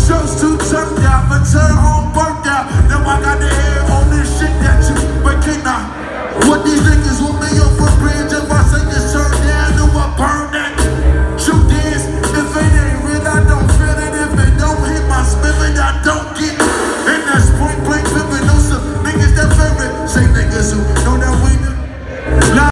show's too turned out, but turn on burnt out. Now I got the air on this shit that you breaking out. What these niggas want